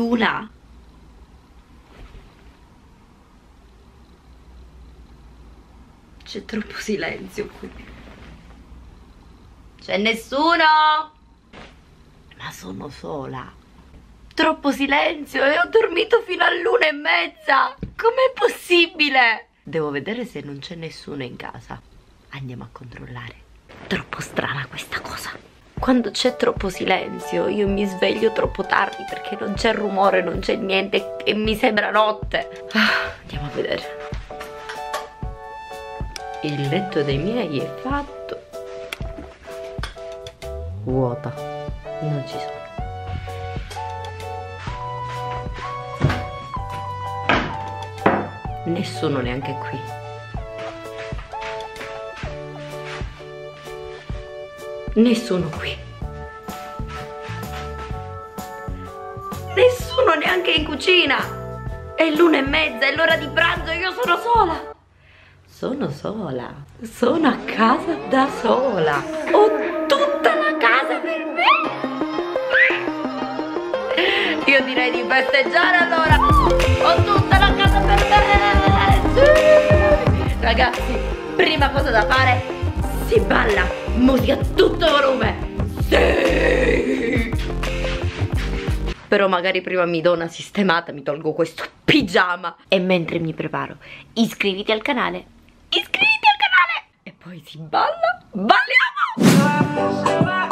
nessuna. C'è troppo silenzio qui. C'è nessuno? Ma sono sola. Troppo silenzio e ho dormito fino all'1:30. Com'è possibile? Devo vedere se non c'è nessuno in casa. Andiamo a controllare. Troppo strana questa cosa. Quando c'è troppo silenzio io mi sveglio troppo tardi perché non c'è rumore, non c'è niente e mi sembra notte. Andiamo a vedere. Il letto dei miei è fatto. Vuota. Non ci sono. Nessuno neanche qui. Nessuno qui. Nessuno neanche in cucina. È l'1:30, è l'ora di pranzo, io sono sola. Sono sola. Sono a casa da sola. Ho tutta la casa per me. Io direi di festeggiare allora. Ho tutta la casa per me. Sì. Ragazzi, prima cosa da fare, si balla, musica a tutto volume. Sì. Però magari prima mi do una sistemata, mi tolgo questo pigiama e mentre mi preparo, iscriviti al canale. Iscriviti al canale. E poi si balla. Balliamo.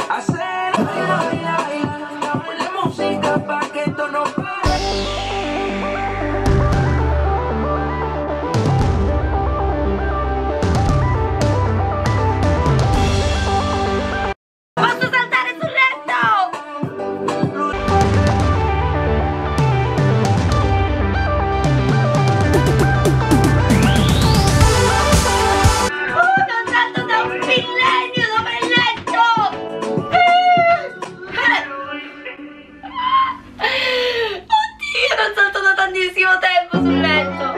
Posso saltare sul letto? Non salto da un millennio dove è il letto! Oddio, non salto da tantissimo tempo sul letto!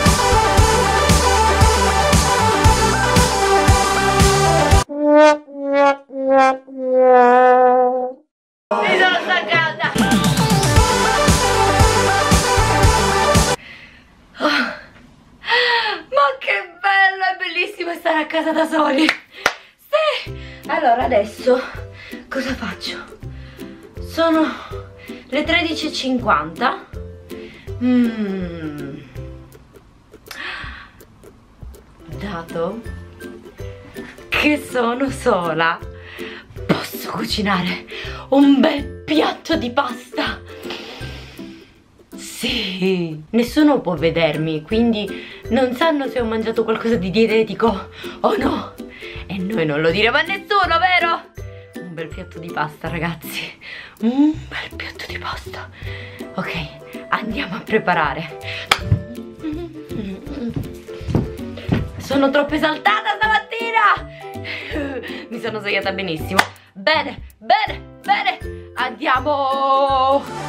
Mi sono staccata! Ma che bello, è bellissimo stare a casa da soli. Sì. Allora adesso cosa faccio? Sono le 13:50. Dato che sono sola, posso cucinare un bel piatto di pasta. Sì, nessuno può vedermi, quindi non sanno se ho mangiato qualcosa di dietetico o no. E noi non lo diremo a nessuno, vero? Un bel piatto di pasta, ragazzi. Un bel piatto di pasta. Ok, andiamo a preparare. Sono troppo esaltata stamattina. Mi sono svegliata benissimo. Bene, bene, bene. Andiamo.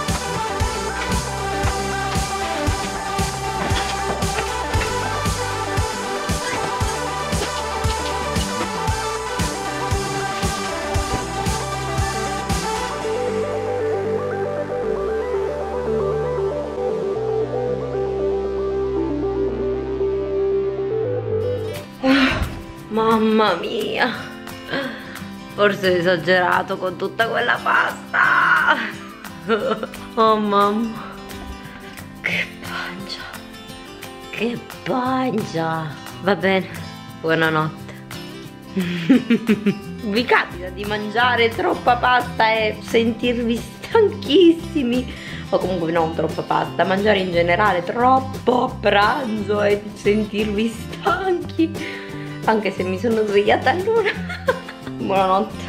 Mamma mia, forse ho esagerato con tutta quella pasta. Oh mamma, che pancia, che pancia. Va bene, buonanotte. Vi capita di mangiare troppa pasta e sentirvi stanchissimi? O comunque non troppa pasta, mangiare in generale troppo a pranzo e sentirvi stanchi? Anche se mi sono svegliata all'una. Buonanotte.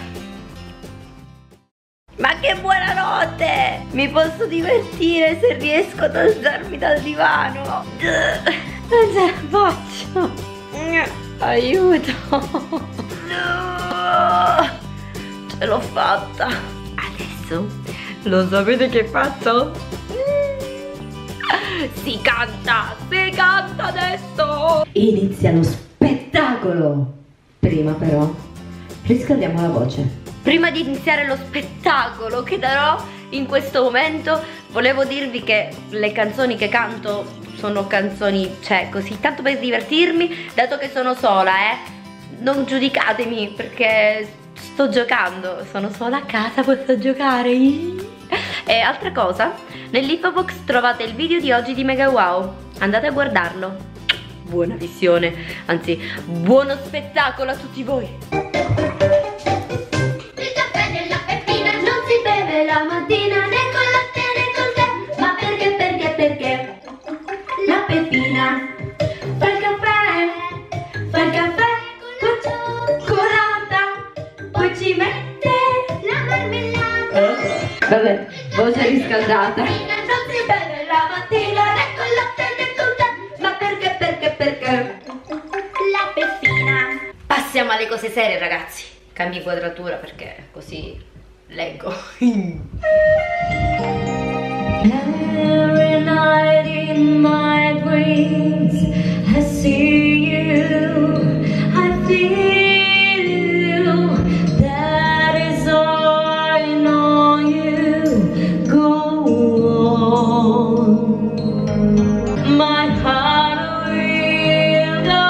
Ma che buonanotte! Mi posso divertire se riesco ad alzarmi dal divano. Non ce la faccio. Aiuto. Ce l'ho fatta. Adesso lo sapete che faccio? Si canta adesso. Inizia lo spettacolo. Prima però riscaldiamo la voce. Prima di iniziare lo spettacolo che darò, in questo momento. Volevo dirvi che le canzoni che canto sono canzoni, cioè così, tanto per divertirmi, dato che sono sola, non giudicatemi perché sto giocando, sono sola a casa, posso giocare. E altra cosa, nell'info box trovate il video di oggi di Mega Wow, andate a guardarlo. Buona visione, anzi buono spettacolo a tutti voi. Il caffè della Peppina non si beve la mattina, né con latte né con tè. Ma perché la Peppina fa il caffè con cioccolata, poi ci mette la marmellata. Vabbè, voce riscaldata. Non si beve la mattina, né con latte né con tè. Ma perché la Peppina. Passiamo alle cose serie, ragazzi. Cambio inquadratura perché così leggo. Every night in my dreams I see you, I feel you, that is all I know you. Go on, my heart will go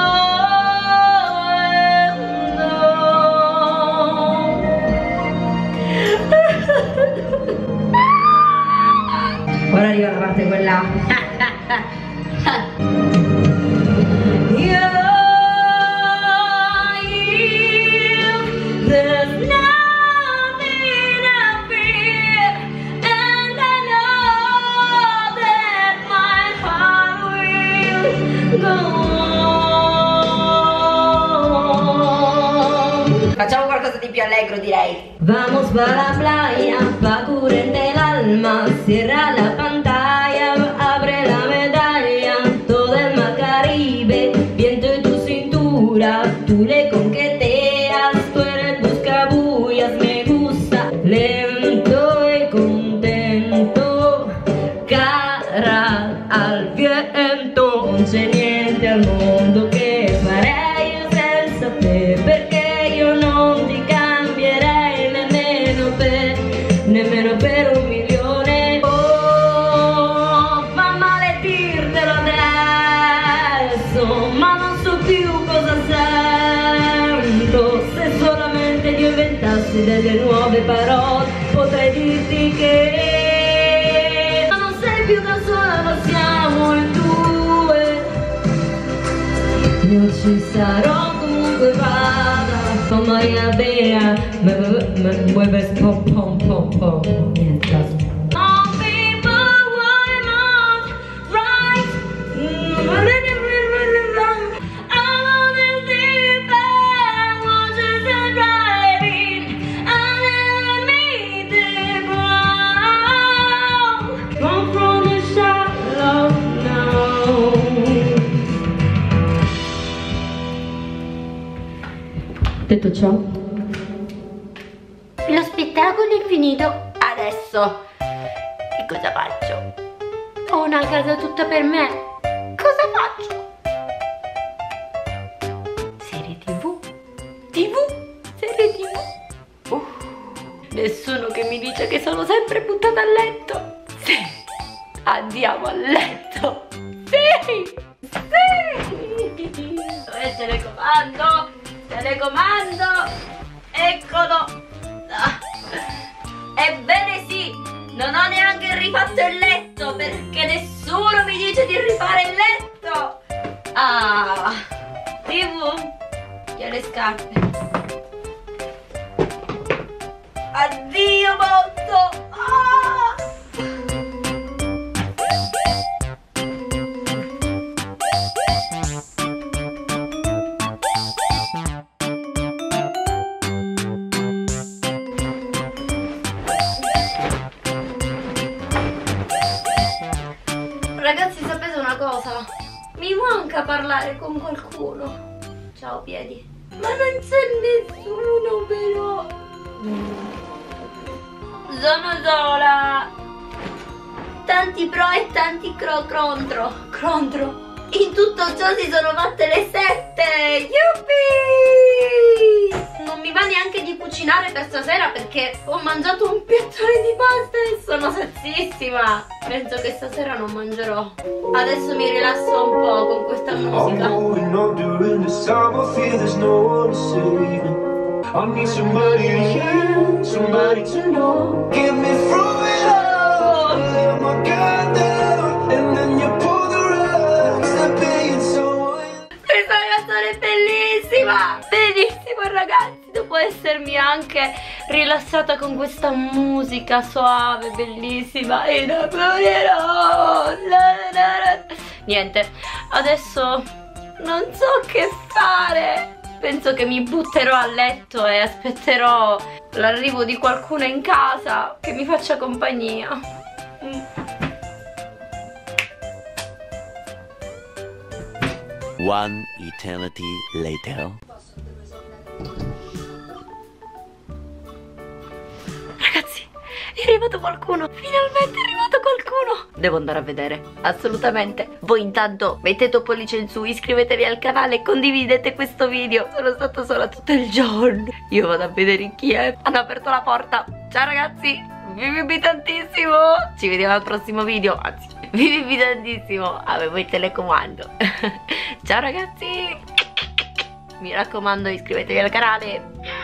on. Ora arriva la parte quella. There's nothing I fear, and I know that my heart will go on. Facciamo qualcosa di più allegro, direi. Vamos para la playa, pa' curarte el alma, cierra la pantalla, abre la medalla, todo el mar Caribe, viento en tu cintura, tú le coqueteas, tú eres buscabullas, me gusta, lento y contento, cara al viento, non c'è niente al mondo che farei io senza te, perché io non ti cambierei nemmeno per un milione. Oh, fa male dirtelo adesso, ma non so più cosa sento. Se solamente io inventassi delle nuove parole, potrei dirti che non sei più da sola, ma siamo in due. Io ci sarò comunque vada, con Maria Bea, me mueves pom pom pom pom mientras. Oh people, why not right? I'm on the deep end, watches and driving, and let me deep ground. Come from the shallow now. Detto ciò, Lo spettacolo è finito. Adesso che cosa faccio? Ho una casa tutta per me. Cosa faccio? Serie TV? Serie TV? Nessuno che mi dice che sono sempre buttata a letto. Sì, andiamo a letto. Sì. Dov'è il telecomando? Telecomando, eccolo. Ebbene sì, non ho neanche rifatto il letto perché nessuno mi dice di rifare il letto. TV e le scarpe. Addio mondo. Ragazzi, sapete una cosa? Mi manca parlare con qualcuno. Ciao piedi. Ma non c'è nessuno però. Sono sola. Tanti pro e tanti contro. In tutto ciò si sono fatte le 7. Yuppie! Non non mi va neanche di cucinare per stasera perché ho mangiato un piattone di pasta e sono saziissima. Penso che stasera non mangerò. Adesso mi rilasso un po' con questa musica. I need somebody to hear, somebody to know. Get me through it all. Let my guard down, and then you pull the rug. Step in so. Questa canzone è bellissima, bellissima ragazzi. Dopo essermi anche rilassata con questa musica suave, bellissima, innamorerò. Niente, adesso non so che fare. Penso che mi butterò a letto e aspetterò l'arrivo di qualcuno in casa che mi faccia compagnia. One eternity later. Ragazzi, è arrivato qualcuno. Finalmente è arrivato qualcuno. Devo andare a vedere, assolutamente. Voi intanto mettete un pollice in su, iscrivetevi al canale e condividete questo video. Sono stata sola tutto il giorno. Io vado a vedere chi è. Hanno aperto la porta. Ciao ragazzi, vi tantissimo. Ci vediamo al prossimo video. Anzi, vi tantissimo. Avevo il telecomando. Ciao ragazzi. Mi raccomando, iscrivetevi al canale.